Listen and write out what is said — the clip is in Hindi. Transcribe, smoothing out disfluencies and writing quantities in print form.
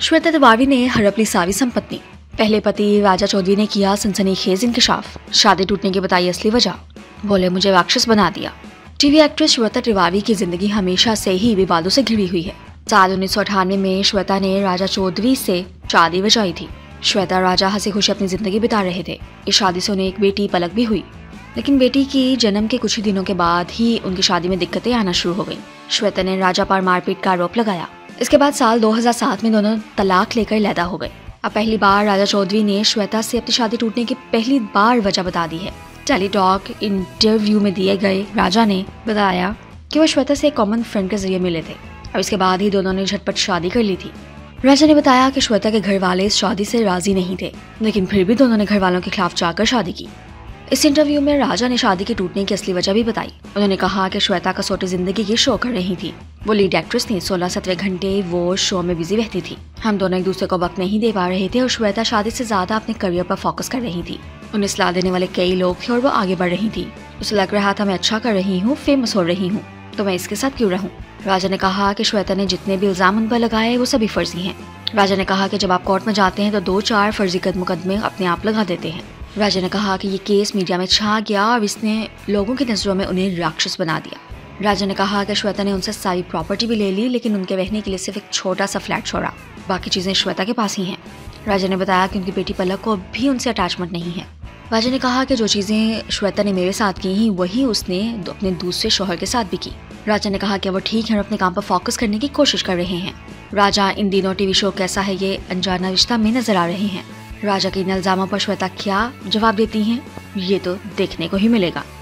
श्वेता तिवारी ने हड़प ली सारी संपत्ति। पहले पति राजा चौधरी ने किया सनसनीखेज इंकशाफ। शादी टूटने की बताई असली वजह। बोले मुझे राक्षस बना दिया। टीवी एक्ट्रेस श्वेता तिवारी की जिंदगी हमेशा से ही विवादों से घिरी हुई है। साल 1998 में श्वेता ने राजा चौधरी से शादी रचाई थी। श्वेता राजा हंसी खुशी अपनी जिंदगी बिता रहे थे। इस शादी से उन्हें एक बेटी पलक भी हुई, लेकिन बेटी की जन्म के कुछ ही दिनों के बाद ही उनकी शादी में दिक्कतें आना शुरू हो गईं। श्वेता ने राजा पर मारपीट का आरोप लगाया। इसके बाद साल 2007 में दोनों तलाक लेकर लैदा हो गए। अब पहली बार राजा चौधरी ने श्वेता से अपनी शादी टूटने की पहली बार वजह बता दी है। टेलीटॉक इंटरव्यू में दिए गए राजा ने बताया कि वो श्वेता से एक कॉमन फ्रेंड के जरिए मिले थे और इसके बाद ही दोनों ने झटपट शादी कर ली थी। राजा ने बताया कि श्वेता के घर वाले इस शादी से राजी नहीं थे, लेकिन फिर भी दोनों ने घर वालों के खिलाफ जाकर शादी की। इस इंटरव्यू में राजा ने शादी के टूटने की असली वजह भी बताई। उन्होंने कहा कि श्वेता कसौटी जिंदगी की शो कर रही थी। वो लीड एक्ट्रेस थी। 16-17 घंटे वो शो में बिजी रहती थी। हम दोनों एक दूसरे को वक्त नहीं दे पा रहे थे और श्वेता शादी से ज्यादा अपने करियर पर फोकस कर रही थी। उन्हें सलाह देने वाले कई लोग थे और वो आगे बढ़ रही थी। उसे लग रहा था मैं अच्छा कर रही हूँ, फेमस हो रही हूँ, तो मैं इसके साथ क्यों रहूँ। राजा ने कहा कि श्वेता ने जितने भी इल्जाम उन पर लगाए वो सभी फर्जी हैं। राजा ने कहा कि जब आप कोर्ट में जाते हैं तो 2-4 फर्जी मुकदमे अपने आप लगा देते हैं। राजा ने कहा कि ये केस मीडिया में छा गया और इसने लोगों की नजरों में उन्हें राक्षस बना दिया। राजा ने कहा कि श्वेता ने उनसे सारी प्रॉपर्टी भी ले ली, लेकिन उनके रहने के लिए सिर्फ एक छोटा सा फ्लैट छोड़ा, बाकी चीजें श्वेता के पास ही हैं। राजा ने बताया कि उनकी बेटी पलक को भी उनसे अटैचमेंट नहीं है। राजा ने कहा कि जो चीजें श्वेता ने मेरे साथ की वही उसने अपने दूसरे शौहर के साथ भी की। राजा ने कहा कि वो ठीक है और अपने काम पर फोकस करने की कोशिश कर रहे हैं। राजा इन दिनों टीवी शो कैसा है ये अनजाना रिश्ता में नजर आ रहे हैं। राजा के इन इल्जामों पर श्वेता क्या जवाब देती हैं, ये तो देखने को ही मिलेगा।